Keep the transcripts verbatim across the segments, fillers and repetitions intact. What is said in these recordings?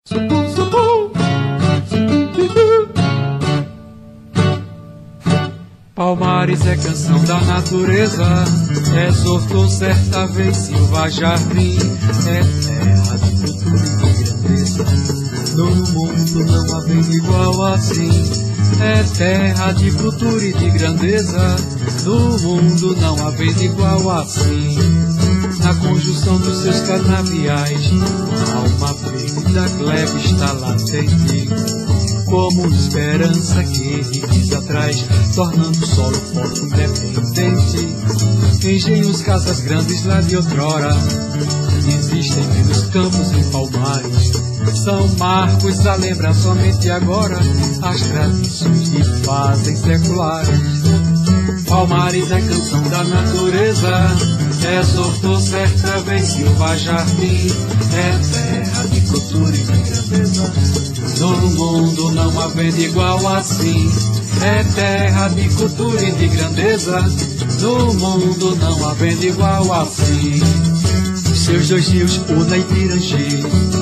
Palmares é canção da natureza, exortou certa vez Silva Jardim, é terra de cultura e de grandeza, no mundo não havendo igual assim. É terra de cultura e de grandeza, no mundo não havendo igual assim. Na conjunção dos seus canaviais, a alma perdida glebe está latente, como esperança que revisa atrás, tornando o solo forte independente. Engenhos, casas grandes lá de outrora, existem pelos campos em Palmares. São marcos a lembrar somente agora as tradições que fazem seculares. Palmares é canção da natureza, exortou certa vez Silva Jardim, é terra de cultura e de grandeza, no mundo não havendo igual assim. É terra de cultura e de grandeza, no mundo não havendo igual assim. Seus dois rios, Una e Pirangi,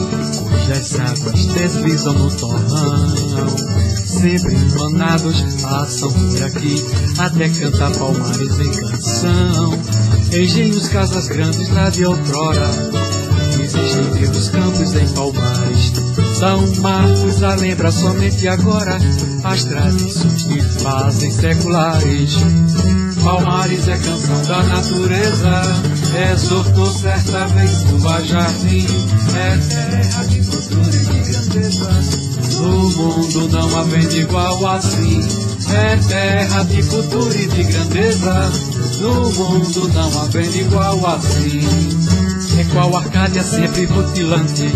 cujas águas deslizam no torrão, sempre emanados passam por aqui, até cantar Palmares em canção. Engenhos, casas grandes lá de outrora, existem pelos campos em Palmares. São marcos a lembrar somente agora as tradições que fazem seculares. Palmares é canção da natureza, exortou certa vez Silva Jardim, é terra de cultura e de grandeza, no mundo não havendo igual assim. É terra de cultura e de grandeza, no mundo não havendo igual assim. É qual Arcádia sempre rutilante,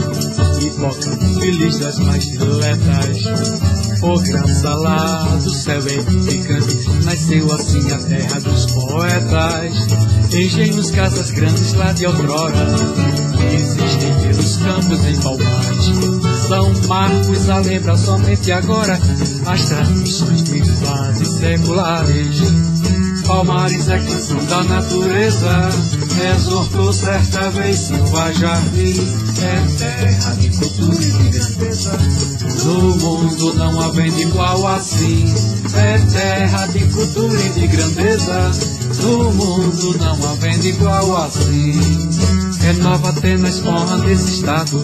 hipócrita feliz das mais diletas, por graça lá do céu edificante, nasceu assim a terra dos poetas. Engenhos, casas grandes lá de outrora, existem pelos campos em Palmares. São marcos a lembrar somente agora as tradições que fazem seculares. Palmares é canção da natureza, exortou certa vez Silva Jardim, é terra de cultura e de grandeza, no mundo não havendo igual assim. É terra de cultura e de grandeza, no mundo não havendo igual assim. É Nova Atenas, honra desse estado,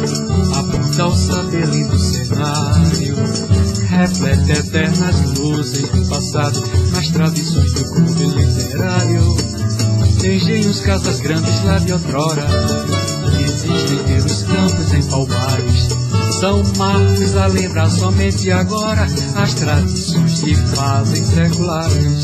aponta o saber lindo cenário, reflete eternas luzes do passado, nas tradições do clube literário. Engenhos, casas grandes lá de outrora, existem pelos campos em Palmares. São marcos a lembrar somente agora as tradições que fazem seculares.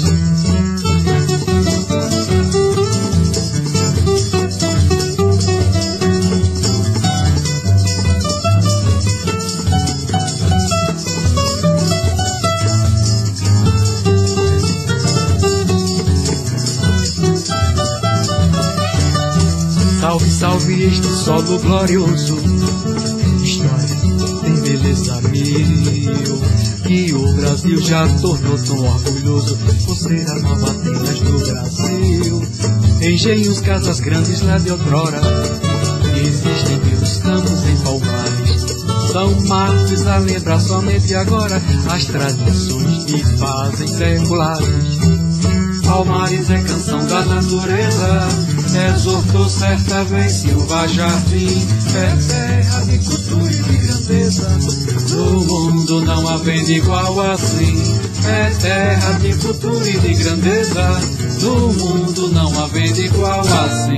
Salve, salve este solo glorioso, história tem beleza mil, que o Brasil já tornou tão orgulhoso por ser a Nova Atenas do Brasil. Engenhos, casas grandes lá de outrora, existem pelos campos em Palmares. São marcos a lembrar somente agora as tradições que fazem seculares. Palmares é canção da natureza, exortou certa vez Silva Jardim, é terra de cultura e de grandeza, no mundo não havendo igual assim. É terra de cultura e de grandeza, no mundo não havendo igual assim.